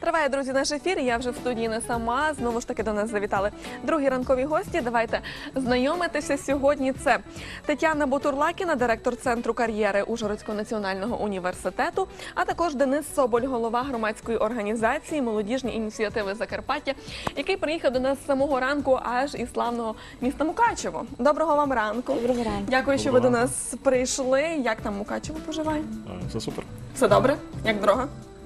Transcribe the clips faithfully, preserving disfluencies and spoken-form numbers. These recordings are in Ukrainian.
Триває, друзі, наш ефір. Я вже в студії не сама. Знову ж таки до нас завітали другі ранкові гості. Давайте знайомитися сьогодні. Це Тетяна Бутурлакіна, директор Центру кар'єри Ужгородського національного університету, а також Денис Соболь, голова громадської організації «Молодіжні ініціативи Закарпаття», який приїхав до нас з самого ранку аж із славного міста Мукачево. Доброго вам ранку. Доброго ранку. Дякую, що ви до нас прийшли. Як там Мукачево поживає? Все супер. Все добре? Як дорога?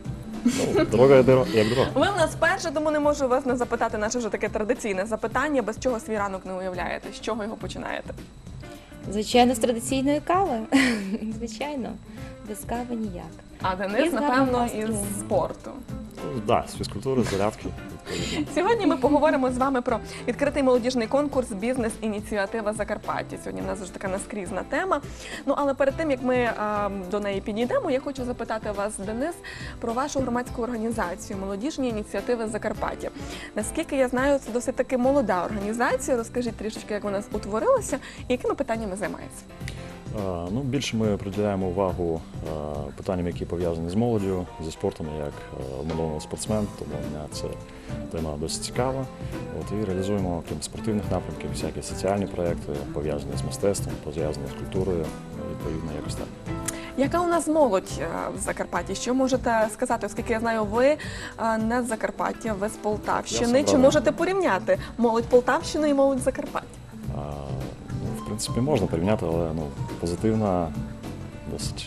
Ну, дорога як дорога. Ви в нас перше, тому не можу вас не запитати наше вже таке традиційне запитання, без чого свій ранок не уявляєте. З чого його починаєте? Звичайно, з традиційної кави. Звичайно, без кави ніяк. А Денис, Із напевно, гарного із настрою. спорту. Так, да, з фізкультури, зарядки. Сьогодні ми поговоримо з вами про відкритий молодіжний конкурс «Бізнес-ініціатива Закарпаття». Сьогодні в нас вже така наскрізна тема. Ну, але перед тим, як ми а, до неї підійдемо, я хочу запитати вас, Денис, про вашу громадську організацію «Молодіжні ініціативи Закарпаття». Наскільки я знаю, це досить таки молода організація. Розкажіть трішечки, як вона утворилася і якими питаннями займається. А, ну, більше ми приділяємо увагу а, питанням, які пов'язані з молоддю, зі спортом, як молодий спортсмен, тому мене це тема досить цікава. От, і реалізуємо, крім спортивних напрямків, всякі соціальні проекти, пов'язані з мистецтвом, пов'язані з культурою, відповідно, якось так. Яка у нас молодь в Закарпатті? Що можете сказати, оскільки я знаю, ви не з Закарпаття, ви з Полтавщини. Чи можете порівняти молодь Полтавщини і молодь Закарпаття? А, ну, в принципі, можна порівняти, але ну, позитивна, досить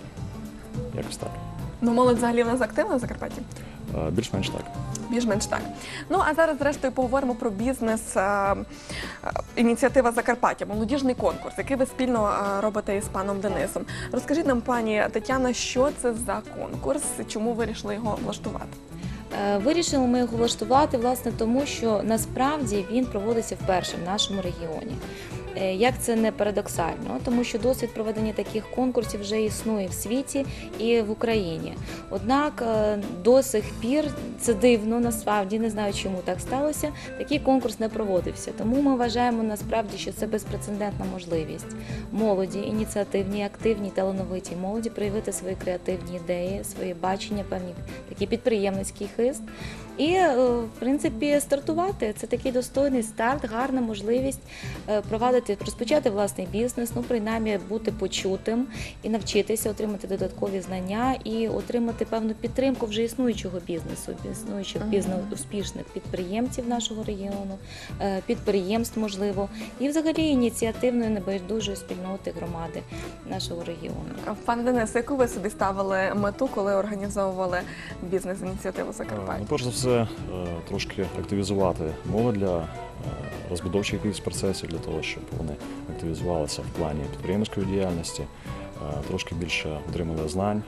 якось так. Ну, молодь взагалі в нас активна в Закарпатті? А, більш-менш так. Більш-менш так. Ну, а зараз, зрештою, поговоримо про бізнес а, а, ініціатива Закарпаття, молодіжний конкурс, який ви спільно а, робите із паном Денисом. Розкажіть нам, пані Тетяна, що це за конкурс, чому ви вирішили його влаштувати? Вирішили ми його влаштувати, власне, тому що насправді він проводиться вперше в нашому регіоні. Як це не парадоксально, тому що досвід проведення таких конкурсів вже існує в світі і в Україні. Однак до сих пір, це дивно, насправді, не знаю, чому так сталося, такий конкурс не проводився. Тому ми вважаємо насправді, що це безпрецедентна можливість молоді, ініціативній, активній, талановитій молоді проявити свої креативні ідеї, свої бачення, певні такий підприємницький хист. І, в принципі, стартувати. Це такий достойний старт, гарна можливість провадити, розпочати власний бізнес, ну, принаймні, бути почутим і навчитися, отримати додаткові знання і отримати певну підтримку вже існуючого бізнесу, існуючих бізнес-успішних підприємців нашого регіону, підприємств, можливо, і взагалі ініціативної небайдужої спільноти громади нашого регіону. Пане Денисе, яку ви собі ставили мету, коли організовували бізнес-ініціативу Закарпаття? Ну, перш за все, трошки активізувати молодь для розбудовчих якихось процесів, для того, щоб вони активізувалися в плані підприємницької діяльності, трошки більше отримали знань,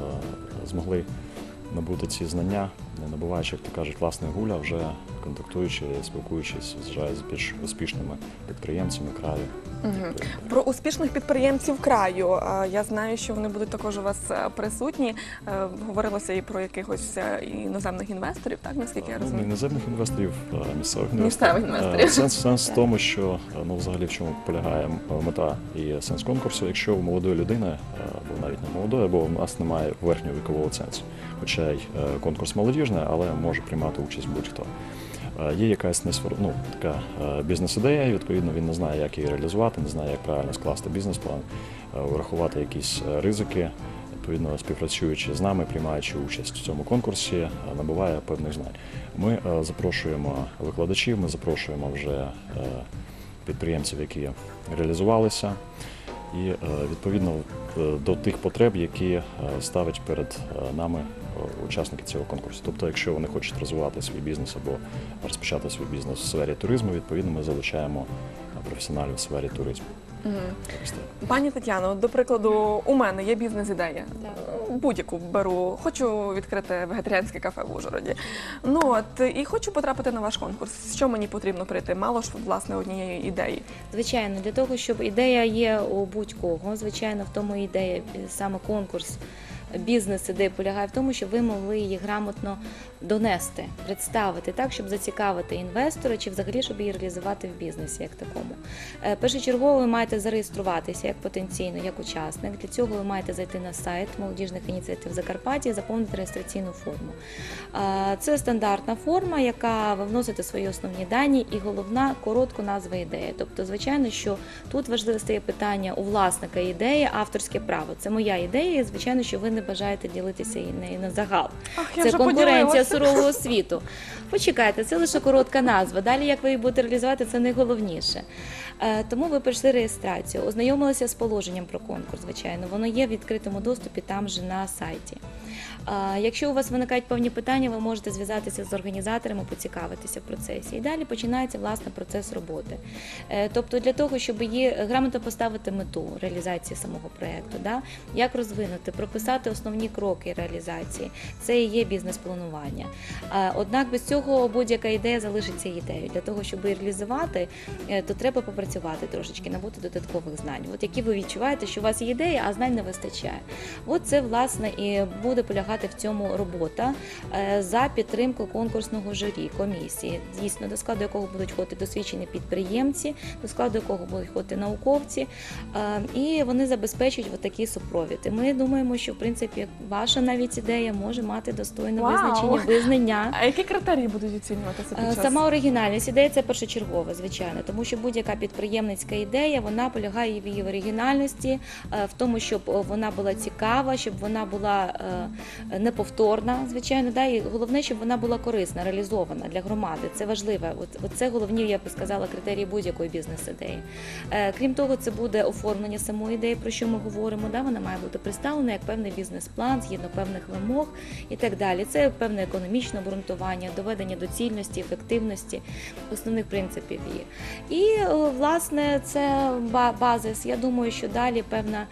змогли набути ці знання, не набуваючи, як то кажуть, власних гуля, вже контактуючи, спілкуючись з більш успішними підприємцями краю. Угу. Про успішних підприємців краю. Я знаю, що вони будуть також у вас присутні. Говорилося і про якихось іноземних інвесторів, так, наскільки я розумію? Ну, не іноземних інвесторів, а місцевих інвесторів. Місцевих інвесторів. Сенс, сенс в тому, що, ну, взагалі, в чому полягає мета і сенс конкурсу, якщо у молодої людини, або навіть не молодої, або у нас немає верхнього вікового цензу, хоча й конкурс молодіжний, але може приймати участь будь-хто. Є якась ну, така бізнес-ідея, і, відповідно, він не знає, як її реалізувати, не знає, як правильно скласти бізнес-план, врахувати якісь ризики, відповідно, співпрацюючи з нами, приймаючи участь в цьому конкурсі, набуває певних знань. Ми запрошуємо викладачів, ми запрошуємо вже підприємців, які реалізувалися, і, відповідно, до тих потреб, які ставить перед нами учасники цього конкурсу. Тобто, якщо вони хочуть розвивати свій бізнес або розпочати свій бізнес в сфері туризму, відповідно, ми залучаємо професіоналів в сфері туризму. Угу. Пані Тетяно, до прикладу, у мене є бізнес-ідея. Будь-яку беру. Хочу відкрити вегетаріанське кафе в Ужгороді. Ну, от, і хочу потрапити на ваш конкурс. Що мені потрібно прийти? Мало ж, власне, однієї ідеї. Звичайно, для того, щоб ідея є у будь-кого, звичайно, в тому ідея, саме конкурс, бізнес-ідея полягає в тому, щоб ви могли її грамотно донести, представити так, щоб зацікавити інвестора чи взагалі, щоб її реалізувати в бізнесі як такому. Е, Першочергово ви маєте зареєструватися як потенційно, як учасник. Для цього ви маєте зайти на сайт молодіжних ініціатив Закарпаття і заповнити реєстраційну форму. Е, Це стандартна форма, яка ви вносите свої основні дані і головна коротко назва ідеї. Тобто, звичайно, що тут важливе стає питання у власника ідеї, авторське право. Це моя ідея, і звичайно, що ви не бажаєте ділитися нею на загал. Ах, я Це вже конкуренція поділилася. сурового світу. Почекайте, це лише коротка назва. Далі, як ви її будете реалізувати, це найголовніше. Е, Тому ви пройшли реєстрацію, ознайомилися з положенням про конкурс, звичайно. Воно є в відкритому доступі там же на сайті. Е, Якщо у вас виникають певні питання, ви можете зв'язатися з організаторами, поцікавитися в процесі. І далі починається, власне, процес роботи. Е, Тобто для того, щоб її грамотно поставити мету реалізації самого проєкту, да? Як розвинути, прописати основні кроки реалізації. Це і є бізнес-планування. Е, Однак без цього будь-яка ідея залишиться ідеєю. Для того, щоб її реалізувати, е, то треба попрацювати трошечки, набути додаткових знань. От які ви відчуваєте, що у вас є ідея, а знань не вистачає. От це, власне, і буде полягати в цьому робота е, за підтримку конкурсного журі, комісії, дійсно, до складу якого будуть входити досвідчені підприємці, до складу якого будуть входити науковці, е, і вони забезпечують от такий супровід. І ми думаємо, що, в принципі, ваша навіть ідея може мати достойне Вау! визначення, визнання. А які критерії будуть оцінюватися під Е, час? Сама оригінальність ідеї – це першочергова, звичайно, тому що будь-яка підприємницька ідея, вона полягає в її оригінальності, е, в тому, щоб вона була цікава, щоб вона була е, неповторна, звичайно, да, і головне, щоб вона була корисна, реалізована для громади. Це важливо. От, от це головні, я би сказала, критерії будь-якої бізнес-ідеї. Е, Крім того, це буде оформлення самої ідеї, про що ми говоримо. Да, вона має бути представлена як певний бізнес-план, згідно певних вимог і так далі. Це певне економічне обґрунтування, доведення доцільності, ефективності, основних принципів її. І, е, власне, це ба- базис. Я думаю, що далі певна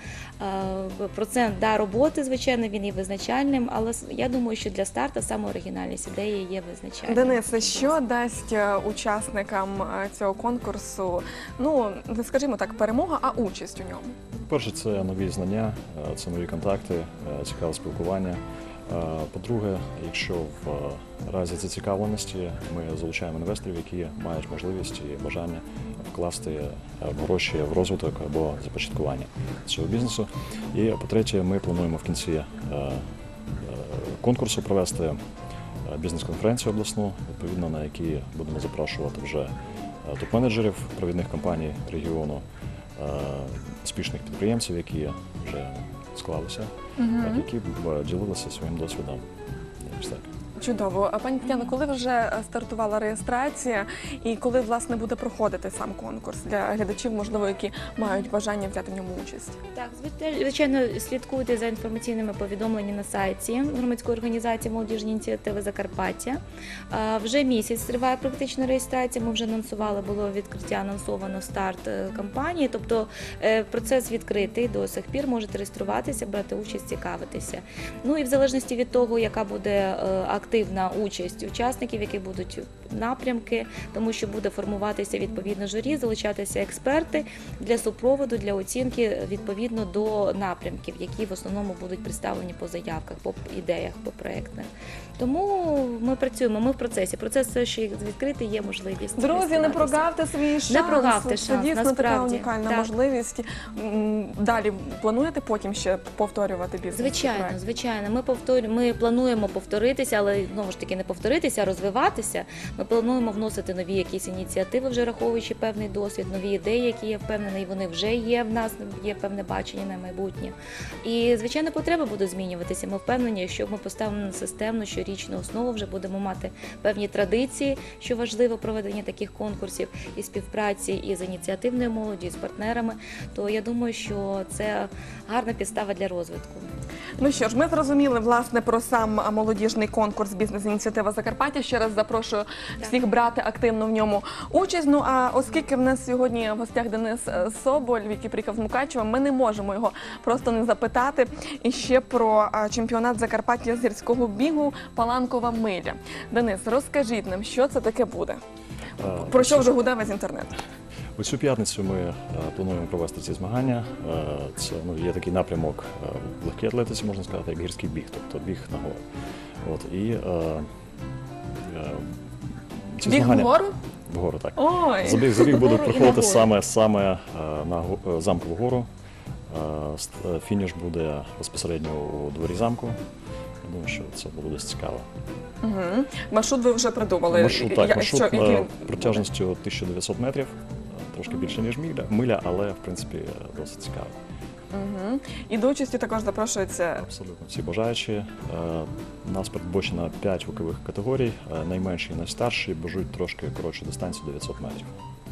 е, процент да, роботи, звичайно, він є визначальним, але с- я думаю, що для старту саме оригінальність ідеї є визначальним. Денисе, що дасть е, учасникам е, цього конкурсу, ну, не скажімо так, перемога, а участь у ньому? Перше, це нові знання, е, це нові контакти, е, цікаве спілкування. Е, По-друге, якщо в е, разі зацікавленості ми залучаємо інвесторів, які мають можливість і бажання вкласти е, гроші в розвиток або започаткування цього бізнесу. І по-третє, ми плануємо в кінці е, е, конкурсу провести е, бізнес-конференцію обласну, відповідно на якій будемо запрошувати вже е, топ-менеджерів провідних компаній регіону, е, успішних підприємців, які вже склалися, так, які б е, ділилися своїм досвідом. Якось так. Чудово. А пані Тетяно, коли вже стартувала реєстрація і коли, власне, буде проходити сам конкурс для глядачів, можливо, які мають бажання взяти в ньому участь? Так, звичай- звичайно, слідкуйте за інформаційними повідомленнями на сайті громадської організації «Молодіжні ініціативи Закарпаття». А, Вже місяць триває практично реєстрація. Ми вже анонсували, було відкриття, анонсовано старт е, кампанії. Тобто е, процес відкритий до сих пір. Можете реєструватися, брати участь, цікавитися. Ну і в залежності від того, яка буде е, активна участь учасників, які будуть напрямки, тому що буде формуватися відповідно журі, залучатися експерти для супроводу, для оцінки відповідно до напрямків, які в основному будуть представлені по заявках, по ідеях, по проєктах. Тому ми працюємо, ми в процесі. Процес все ще відкритий, є можливість. Друзі, не реєструватися. прогавте свій шанс. прогавте Це шанс, дійсно така насправді. унікальна Так. можливість. М, Далі плануєте потім ще повторювати бізнес? Звичайно, звичайно. Ми повторю, ми плануємо повторитися, але знову ж таки не повторитися, а розвиватися. Ми плануємо вносити нові якісь ініціативи, вже раховуючи певний досвід, нові ідеї, які я впевнена, і вони вже є в нас, є певне бачення на майбутнє. І звичайно, потреби будуть змінюватися. Ми впевнені, якщо ми поставимо на системну щорічну основу, вже будемо мати певні традиції, що важливо проведення таких конкурсів і співпраці із ініціативною молоді, і з партнерами, то я думаю, що це гарна підстава для розвитку. Ну що ж, ми зрозуміли, власне, про сам молодіжний конкурс «Бізнес-ініціатива Закарпаття». Ще раз запрошую всіх брати активно в ньому участь. Ну, а оскільки в нас сьогодні в гостях Денис Соболь, який приїхав з Мукачева, ми не можемо його просто не запитати і ще про а, чемпіонат Закарпаття з гірського бігу «Паланкова миля». Денис, розкажіть нам, що це таке буде? Е, Про що вже гуде весь інтернет? У цю п'ятницю ми е, плануємо провести ці змагання. Е, Це ну, є такий напрямок е, в легкій атлетиці, можна сказати, як гірський біг, тобто біг на гору. От, і е, е, ці Біг змагання вгору? вгору, так. Ой! Забіг, забіг буде Вгору і проходити нагору. саме, саме е, на го- е, замкову гору. Е, ст- е, Фініш буде безпосередньо у дворі замку. Я думаю, що це буде досить цікаво. Угу. Маршрут ви вже придумали. Маршрут, так, Я- маршрут що- який е, він протяжністю тисяча дев'ятсот метрів, е, трошки більше, ніж миля, миля, але, в принципі, е, досить цікаво. Угу. І до участі також запрошується. Абсолютно. Всі бажаючі. Е, У нас передбачено п'ять вікових категорій. Е, Найменші і найстарші бежуть трошки коротшу дистанцію дев'ятсот метрів.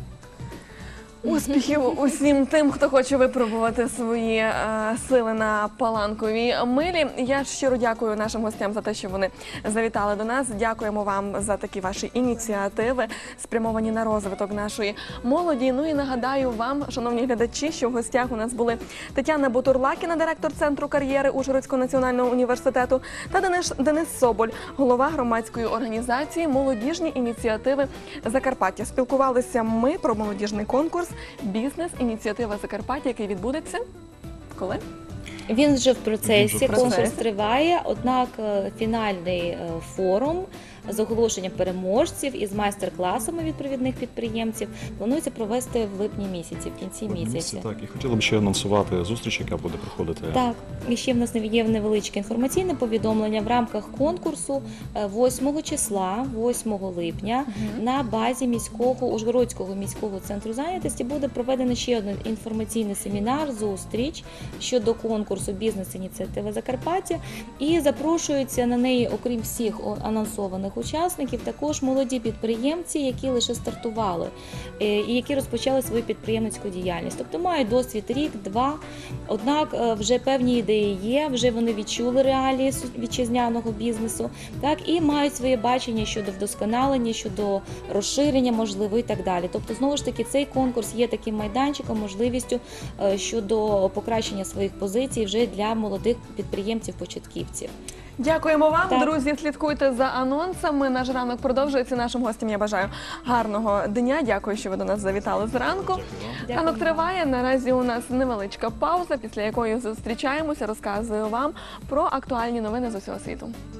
Успіхів усім тим, хто хоче випробувати свої е, сили на паланковій милі. Я щиро дякую нашим гостям за те, що вони завітали до нас. Дякуємо вам за такі ваші ініціативи, спрямовані на розвиток нашої молоді. Ну і нагадаю вам, шановні глядачі, що в гостях у нас були Тетяна Бутурлакіна, директор Центру кар'єри Ужгородського національного університету, та Денис, Денис Соболь, голова громадської організації «Молодіжні ініціативи Закарпаття». Спілкувалися ми про молодіжний конкурс «Бізнес-ініціатива Закарпаття», який відбудеться коли? Він вже в Він процесі, вже в конкурс процесі. триває, однак е, фінальний е, форум з оголошенням переможців і з майстер-класами від провідних підприємців планується провести в липні місяці, в кінці місяця. Так, і хотіли б ще анонсувати зустріч, яка буде проходити. Так, і ще в нас є невеличке інформаційне повідомлення в рамках конкурсу е, восьмого числа, восьмого липня, на базі міського Ужгородського міського центру зайнятості буде проведено ще один інформаційний семінар, зустріч щодо конкурсу «Бізнес-ініціатива Закарпаття». І запрошуються на неї, окрім всіх о- анонсованих учасників, також молоді підприємці, які лише стартували е, і які розпочали свою підприємницьку діяльність. Тобто мають досвід рік, два, однак е, вже певні ідеї є, вже вони відчули реалії су- вітчизняного бізнесу, так, і мають своє бачення щодо вдосконалення, щодо розширення, можливо, і так далі. Тобто, знову ж таки, цей конкурс є таким майданчиком, можливістю е, щодо покращення своїх позицій вже для молодих підприємців-початківців. Дякуємо вам, Так. друзі. Слідкуйте за анонсами. Наш ранок продовжується. Нашим гостям я бажаю гарного дня. Дякую, що ви до нас завітали зранку. Дякую Ранок вам. триває. Наразі у нас невеличка пауза, після якої зустрічаємося. Розказую вам про актуальні новини з усього світу.